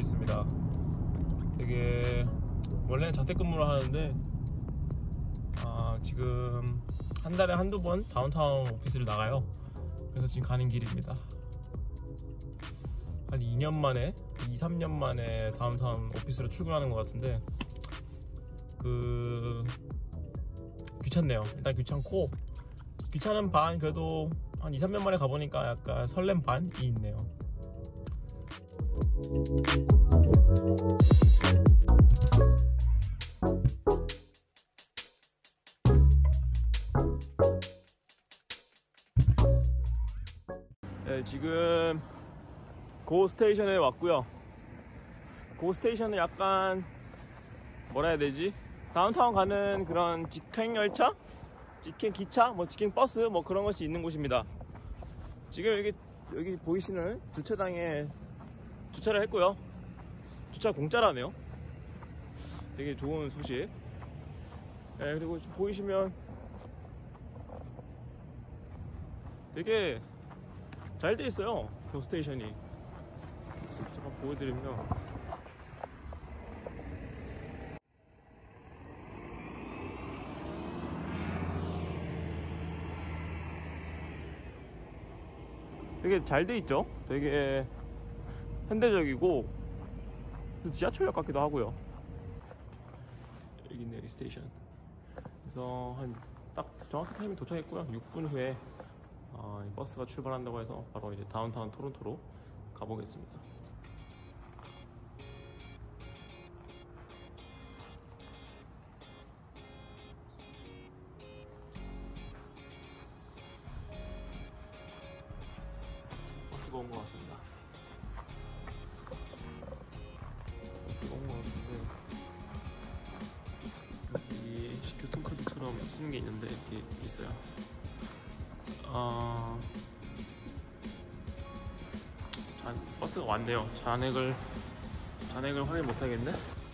있습니다. 되게 원래는 자택근무를 하는데 지금 한 달에 한두 번 다운타운 오피스를 나가요. 그래서 지금 가는 길입니다. 한 2년 만에 2-3년 만에 다운타운 오피스로 출근하는 것 같은데 귀찮네요. 일단 귀찮고, 귀찮은 반 그래도 한 2-3년 만에 가보니까 약간 설렘 반이 있네요. 네, 지금 고 스테이션에 왔고요. 고 스테이션은 약간 뭐라 해야 되지? 다운타운 가는 그런 직행 열차? 직행 기차? 뭐 직행 버스? 뭐 그런 것이 있는 곳입니다. 지금 여기 보이시는 주차장에 주차를 했고요. 주차 공짜라네요. 되게 좋은 소식. 네, 그리고 보이시면 되게 잘 돼 있어요. 그 스테이션이. 제가 보여드리면 되게 잘 돼 있죠. 되게 현대적이고 지하철역 같기도 하고요. 여기 있네요, 이 스테이션. 그래서 딱 정확히 타이밍 도착했고요. 6분 후에 버스가 출발한다고 해서 바로 이제 다운타운 토론토로 가보겠습니다. 버스가 온 것 같습니다. 버스가 온 것 같은데 여기 교통카드처럼 쓰는 게 있는데 이렇게 있어요. 버스가 왔네요. 잔액을 확인 못하겠네.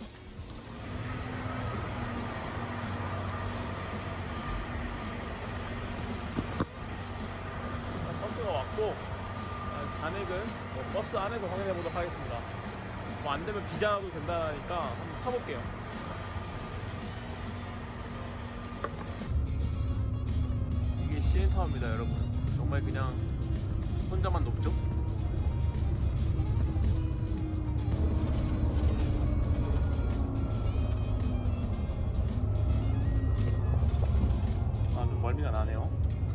버스가 왔고 잔액은 버스 안에서 확인해 보도록 하겠습니다. 뭐 안되면 비자도 된다니까 한번 타볼게요. 이게 CN타워입니다, 여러분. 정말 그냥 혼자만 높죠? 좀 멀미가 나네요.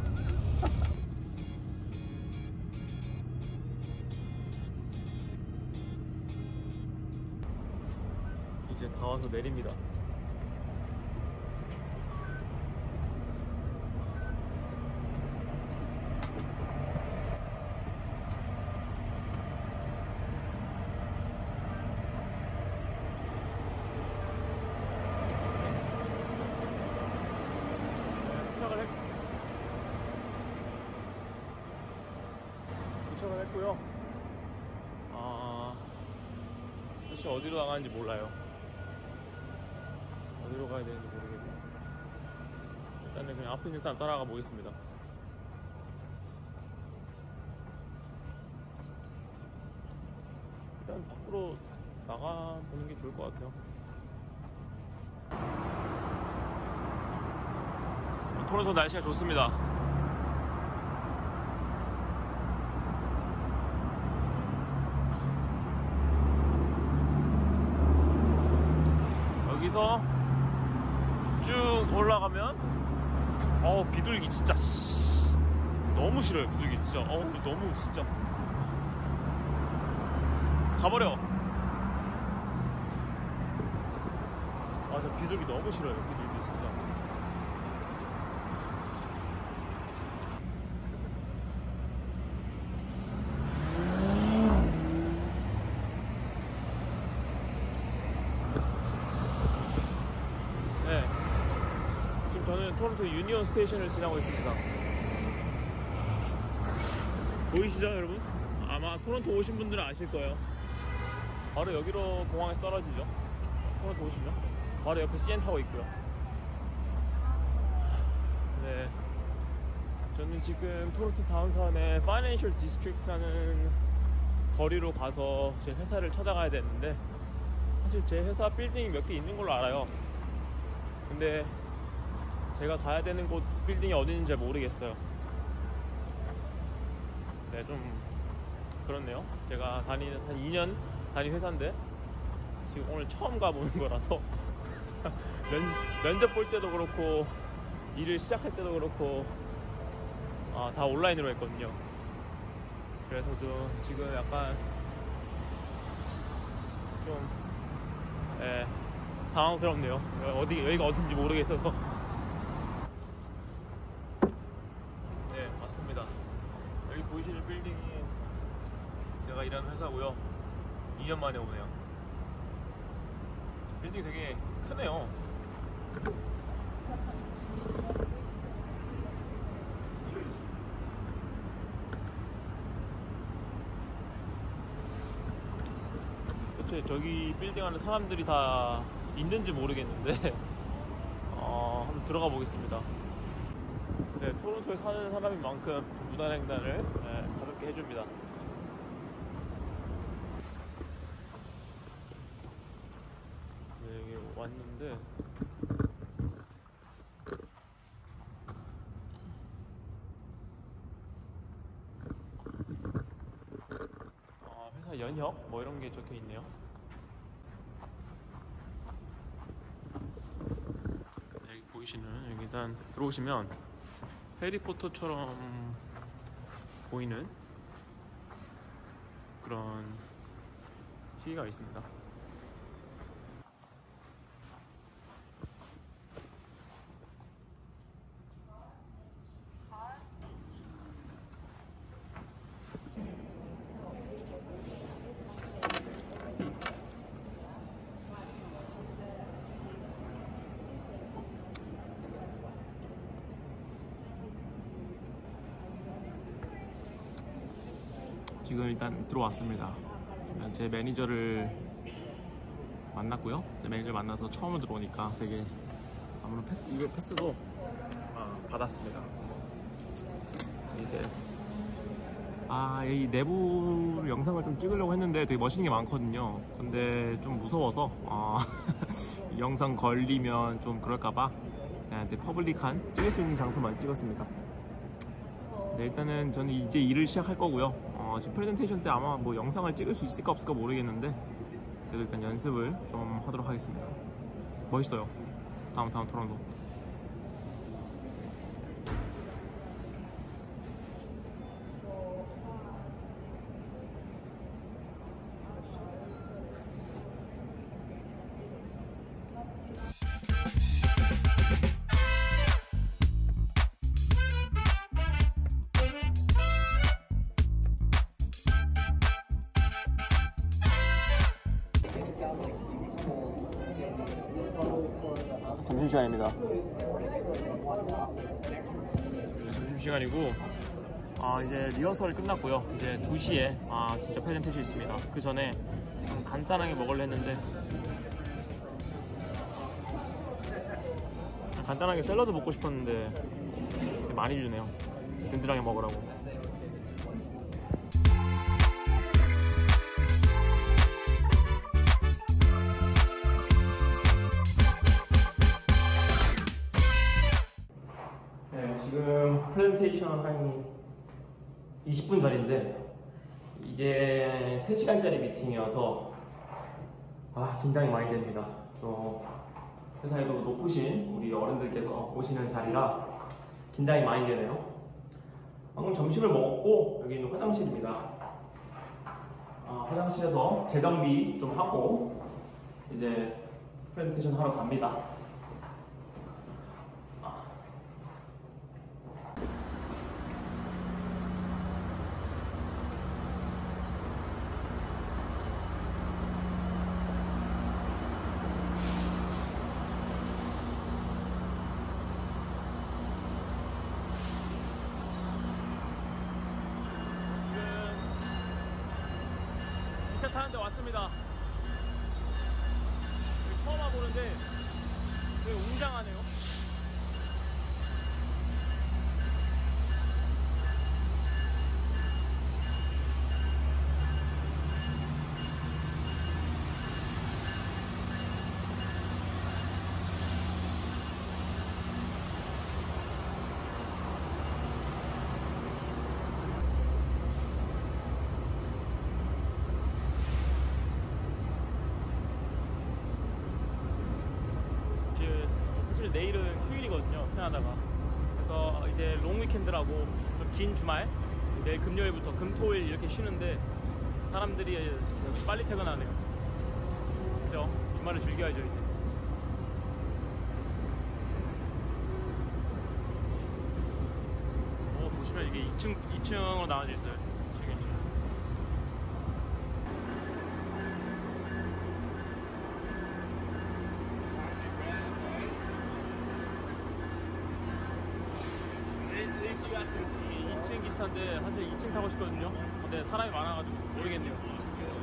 이제 다 와서 내립니다. 도착을 했고요. 사실 어디로 나가는지 몰라요. 어디로 가야 되는지 모르겠고, 일단은 그냥 앞에 있는 사람 따라가 보겠습니다. 일단 밖으로 나가보는 게 좋을 것 같아요. 토론토 날씨가 좋습니다. 여기서 쭉 올라가면 비둘기 진짜 너무 싫어요. 비둘기 진짜 너무 진짜 가버려. 저 비둘기 너무 싫어요. 비둘기 진짜. 네, 지금 저는 토론토 유니온 스테이션을 지나고 있습니다. 보이시죠, 여러분? 아마 토론토 오신 분들은 아실 거예요. 바로 여기로 공항에서 떨어지죠. 토론토 오시면 바로 옆에 CN타워 있고요. 네, 저는 지금 토론토 다운타운의 파이낸셜 디스트릭트라는 거리로 가서 제 회사를 찾아가야 되는데, 사실 제 회사 빌딩이 몇 개 있는 걸로 알아요. 근데 제가 가야 되는 곳 빌딩이 어디 있는지 잘 모르겠어요. 네, 좀 그렇네요. 제가 다니는 한 2년 다닌 회사인데 지금 오늘 처음 가보는 거라서 면접 볼 때도 그렇고 일을 시작할 때도 그렇고 다 온라인으로 했거든요. 그래서 좀 지금 약간 좀 당황스럽네요. 여기가 어딘지 모르겠어서. 네, 맞습니다. 여기 보이시는 빌딩이 제가 일하는 회사고요. 2년 만에 오네요. 빌딩 되게 크네요. 도대체 저기 빌딩 안에 사람들이 다 있는지 모르겠는데 한번 들어가 보겠습니다. 네, 토론토에 사는 사람인 만큼 무단횡단을 가볍게 해줍니다. 네, 여기 왔는데 회사 연혁 뭐 이런 게 적혀 있네요. 네, 여기 보이시는, 여기 일단 들어오시면 해리포터처럼 보이는 그런 시계가 있습니다. 지금 일단 들어왔습니다. 제 매니저를 만났고요. 제 매니저를 만나서 처음 들어오니까 되게 아무런 이거 패스도 받았습니다. 이제 이 내부 영상을 좀 찍으려고 했는데 되게 멋있는 게 많거든요. 근데 좀 무서워서 이 영상 걸리면 좀 그럴까봐 그냥 퍼블릭한 찍을 수 있는 장소만 찍었습니다. 네, 일단은 저는 이제 일을 시작할 거고요. 지금 프레젠테이션 때 아마 뭐 영상을 찍을 수 있을까 없을까 모르겠는데 그래도 일단 연습을 좀 하도록 하겠습니다. 멋있어요. 다운타운 토론토. 점심시간입니다. 점심시간이고 이제 리허설 끝났고요. 이제 2시에 진짜 프레젠테이션 있습니다. 그 전에 간단하게 먹으려 했는데 간단하게 샐러드 먹고 싶었는데 되게 많이 주네요. 든든하게 먹으라고. 지금 프레젠테이션 한 20분 전인데 이게 3시간짜리 미팅이어서 긴장이 많이 됩니다. 회사에도 높으신 우리 어른들께서 오시는 자리라 긴장이 많이 되네요. 방금 점심을 먹었고 여기는 화장실입니다. 화장실에서 재정비 좀 하고 이제 프레젠테이션 하러 갑니다. 기차 타는데 왔습니다. 처음 와보는데 되게 웅장하네요. 내일은 휴일이거든요, 캐나다가. 그래서 이제 롱 위켄드라고 좀 긴 주말, 내일 금요일부터 금토일 이렇게 쉬는데 사람들이 빨리 퇴근하네요. 그죠? 주말을 즐겨야죠 이제. 보시면 이게 2층으로 나눠져 있어요. 2층, 2층. AC 같은 2층 기차인데 사실 2층 타고 싶거든요. 근데 사람이 많아가지고 모르겠네요.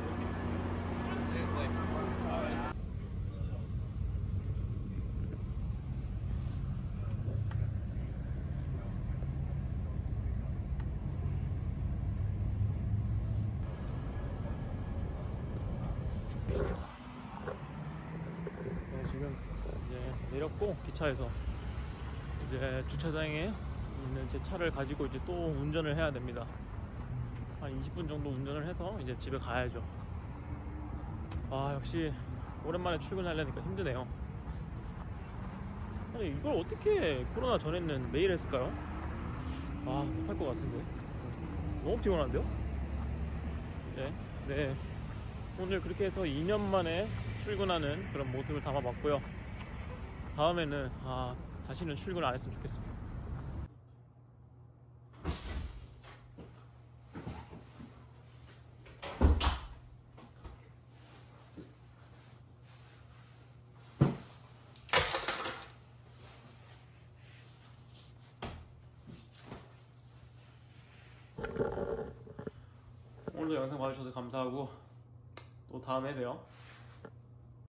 지금 이제 내렸고 기차에서 이제 주차장에 있는 제 차를 가지고 이제 또 운전을 해야 됩니다. 한 20분 정도 운전을 해서 이제 집에 가야죠. 아, 역시 오랜만에 출근하려니까 힘드네요. 아니, 이걸 어떻게 코로나 전에는 매일 했을까요? 아, 못할 것 같은데. 너무 피곤한데요? 네. 오늘 그렇게 해서 2년 만에 출근하는 그런 모습을 담아봤고요. 다음에는 다시는 출근 안 했으면 좋겠습니다. 오늘도 영상 봐주셔서 감사하고 또 다음에 봬요.